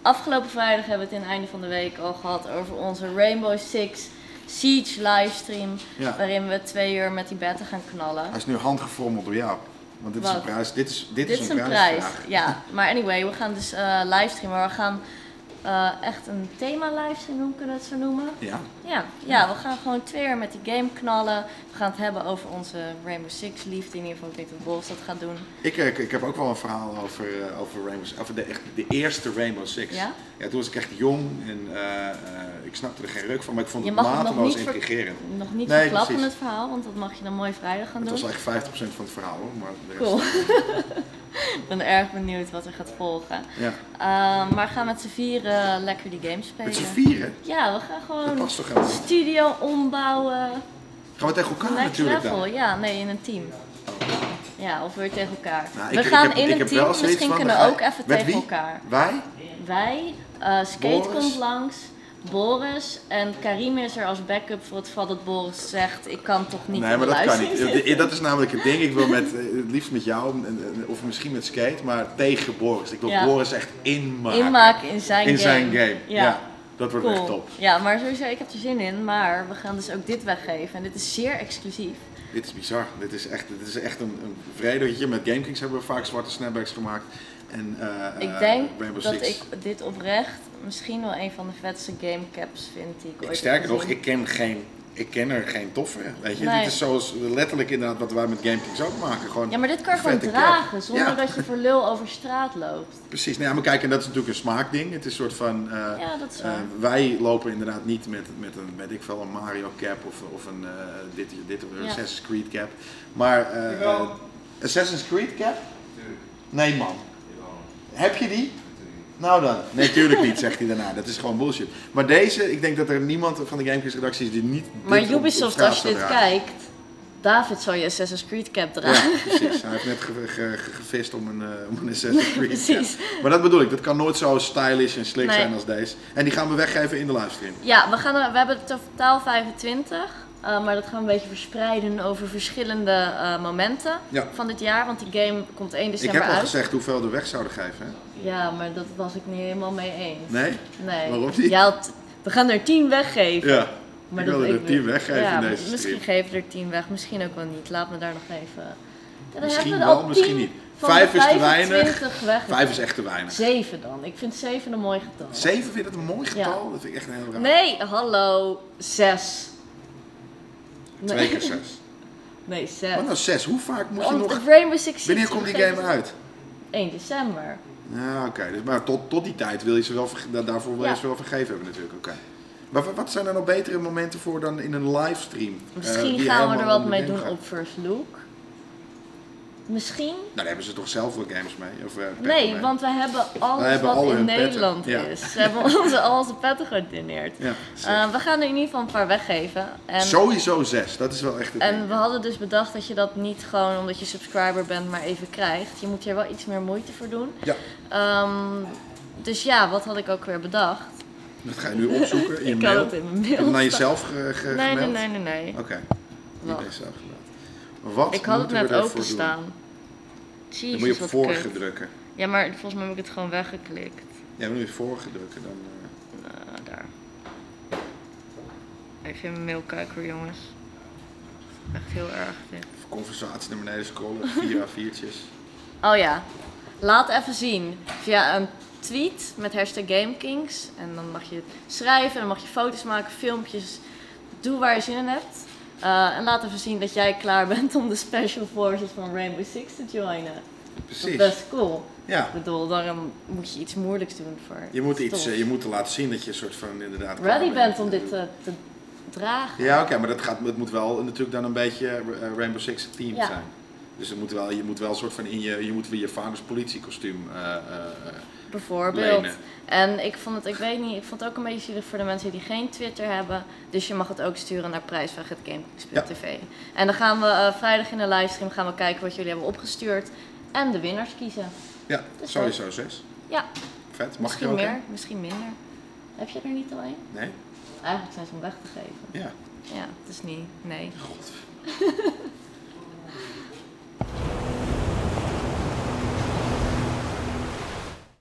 afgelopen vrijdag hebben we het in het einde van de week al gehad over onze Rainbow Six Siege livestream. Ja. Waarin we 2 uur met die betten gaan knallen. Hij is nu handgevormd door jou. Want dit is een prijs. Dit is een een prijs. Ja, maar anyway, we gaan dus livestreamen. We gaan echt een thema livestream doen, kunnen we het zo noemen? Ja, we gaan gewoon 2 uur met die game knallen. We gaan het hebben over onze Rainbow Six liefde. In ieder geval, ik denk dat Boris dat gaat doen. Ik heb ook wel een verhaal over Rainbow Six. Over de eerste Rainbow Six. Ja? Ja, toen was ik echt jong en ik snapte er geen ruk van, maar ik vond het Je mag mateloos intrigerend. Nog niet verklappen in het verhaal, want dat mag je dan mooi vrijdag gaan doen. Het was eigenlijk 50% van het verhaal hoor, maar de rest... Cool. Ik ben erg benieuwd wat er gaat volgen. Ja. Maar gaan met z'n vieren lekker die game spelen. Met z'n vieren? Ja, we gaan gewoon Dat past toch helemaal niet? studio ombouwen. Gaan we tegen elkaar Next natuurlijk level. dan? Ja, nee, in een team. Ja, of weer tegen elkaar. Nou, we gaan in een heb team, misschien kunnen we ook even met tegen wie? elkaar. Wij? Skate Boris? komt langs, Boris en Karim is er als backup voor het geval dat Boris zegt ik kan toch niet. Nee, maar dat kan niet. Dat is namelijk het ding. Ik wil het liefst met jou of misschien met Skate, maar tegen Boris. Ik wil Boris echt inmaken in zijn game. Ja. Dat wordt echt top. Ja, maar sowieso, ik heb er zin in, maar we gaan dus ook dit weggeven en dit is zeer exclusief. Dit is bizar. Dit is echt een vredeetje. Met GameKings hebben we vaak zwarte snapbacks gemaakt. En, ik denk Rainbow dat Six. ik dit oprecht misschien wel een van de vetste gamecaps vind die ik ooit Sterker heb nog, gezien. ik ken er geen toffere. Weet je? Nee. Dit is zoals letterlijk inderdaad wat wij met GameKings ook maken. Gewoon Ja, maar dit kan je gewoon vette dragen cap. zonder dat je voor lul over straat loopt. Precies. Nou ja, maar kijk, en dat is natuurlijk een smaakding. Het is een soort van... Ja, dat is waar. wij lopen inderdaad niet met een Mario cap of een Assassin's Creed cap. Maar Assassin's Creed cap? Nee man. Heb je die? Nou dan. Nee, tuurlijk niet, zegt hij daarna. Dat is gewoon bullshit. Maar deze, ik denk dat er niemand van de GameKings redactie is die niet... Maar dit Ubisoft, op straat als je dit zou dragen. kijkt, David zou je Assassin's Creed cap dragen. Ja, precies. Hij heeft net gevist om een Assassin's Creed Precies. cap. Maar dat bedoel ik, dat kan nooit zo stylish en slick zijn als deze. En die gaan we weggeven in de livestream. Ja, we hebben totaal 25. Maar dat gaan we een beetje verspreiden over verschillende momenten van dit jaar. Want die game komt 1 december uit. Ik heb al gezegd hoeveel we weg zouden geven. Hè? Ja, maar dat was ik niet helemaal mee eens. Nee? Nee. Waarom niet? We gaan er 10 weggeven. Ja, maar ik wil er 10 weggeven in deze misschien stream. geven we er 10 weg, misschien ook wel niet. Laat me daar nog even... Ja, misschien wel, misschien niet. 5 is te weinig. 5 is echt te weinig. 7 dan. Ik vind 7 een mooi getal. 7 vind je dat een mooi getal? Ja. Dat vind ik echt een heel raar. Nee, hallo. 6. 2 keer 6. Nee, 6. Wat nou 6? Hoe vaak moet je nog... Rainbow Six Wanneer komt die game uit? 1 december. Ja, oké. Dus, maar tot die tijd wil je ze wel, daarvoor wil je ze wel vergeven hebben natuurlijk. Oké. Maar wat zijn er nog betere momenten voor dan in een livestream? Misschien gaan we er wat mee doen op First Look. Misschien? Nou, daar hebben ze toch zelf wel games mee? Of, nee, mee. want we hebben alles wat in Nederland is. We hebben al onze petten gedoneerd. Ja, we gaan er in ieder geval een paar weggeven. En sowieso 6, dat is wel echt het ding. En we hadden dus bedacht dat je dat niet gewoon omdat je subscriber bent maar even krijgt. Je moet hier wel iets meer moeite voor doen. Ja. Dus ja, wat had ik ook weer bedacht? Dat ga je nu opzoeken in je mail? Ik had het in mijn mail. Heb je het naar jezelf gemeld? Nee. Oké. Niet eens zelf gemeld. Wat ik had het net openstaan. Dan moet je op vorige drukken. Ja, maar volgens mij heb ik het gewoon weggeklikt. Ja, maar nu je vorige drukken dan... daar. Even in mijn mail kijken hoor, jongens. Echt heel erg dit. Even conversatie naar beneden scrollen, 4 A4'tjes. Oh ja. Laat even zien via een tweet met hashtag GameKings. En dan mag je schrijven, dan mag je foto's maken, filmpjes. Doe waar je zin in hebt. En laat even zien dat jij klaar bent om de Special Forces van Rainbow Six te joinen. Precies. Dat is best cool. Ja. Ik bedoel, daarom moet je iets moeilijks doen voor. Je moet laten zien dat je een soort van inderdaad ready bent om dit te dragen. Ja, oké, maar het moet wel natuurlijk dan een beetje Rainbow Six team zijn. Dus je moet wel een soort van je moet weer je vaders politiekostuum bijvoorbeeld. lenen. En ik vond het ook een beetje zielig voor de mensen die geen Twitter hebben. Dus je mag het ook sturen naar prijsvraag@gamekings.tv. Ja. En dan gaan we vrijdag in de livestream gaan we kijken wat jullie hebben opgestuurd. En de winnaars kiezen. Ja, dus sowieso 6. Ja. Vet. Mag misschien je ook meer, een? misschien minder. Heb je er niet al één? Nee. Eigenlijk zijn ze om weg te geven. Ja. Ja, het is niet. Nee. God.